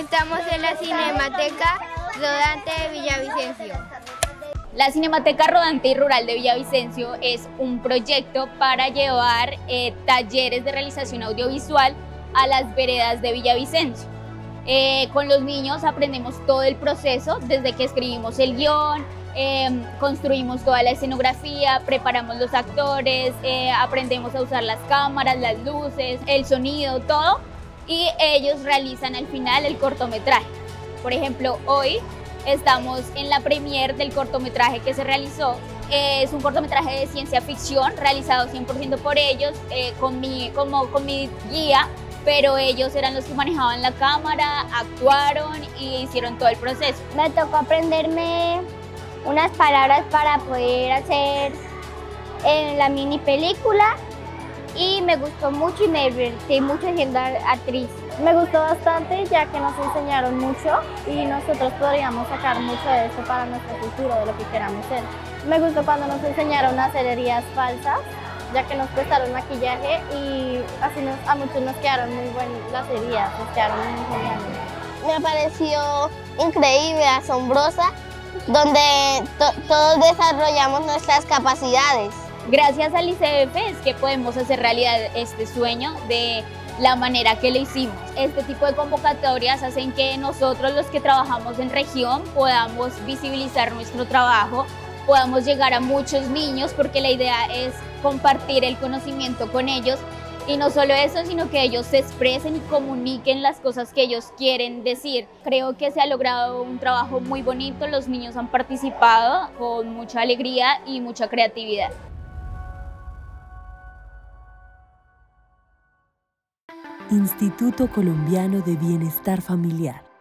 Estamos en la Cinemateca Rodante de Villavicencio. La Cinemateca Rodante y Rural de Villavicencio es un proyecto para llevar talleres de realización audiovisual a las veredas de Villavicencio. Con los niños aprendemos todo el proceso, desde que escribimos el guión, construimos toda la escenografía, preparamos los actores, aprendemos a usar las cámaras, las luces, el sonido, todo, y ellos realizan al final el cortometraje. Por ejemplo, hoy estamos en la premiere del cortometraje que se realizó. Es un cortometraje de ciencia ficción realizado 100% por ellos, con mi guía, pero ellos eran los que manejaban la cámara, actuaron y hicieron todo el proceso. Me tocó aprenderme unas palabras para poder hacer la mini película y me gustó mucho y me divertí mucho siendo actriz. Me gustó bastante ya que nos enseñaron mucho y nosotros podríamos sacar mucho de esto para nuestro futuro, de lo que queramos ser. Me gustó cuando nos enseñaron a hacer heridas falsas, ya que nos prestaron maquillaje y así a muchos nos quedaron muy buenas las heridas, nos quedaron muy geniales. Me pareció increíble, asombrosa, donde todos desarrollamos nuestras capacidades. Gracias al ICF es que podemos hacer realidad este sueño de la manera que lo hicimos. Este tipo de convocatorias hacen que nosotros, los que trabajamos en región, podamos visibilizar nuestro trabajo, podamos llegar a muchos niños, porque la idea es compartir el conocimiento con ellos, y no solo eso, sino que ellos se expresen y comuniquen las cosas que ellos quieren decir. Creo que se ha logrado un trabajo muy bonito, los niños han participado con mucha alegría y mucha creatividad. Instituto Colombiano de Bienestar Familiar.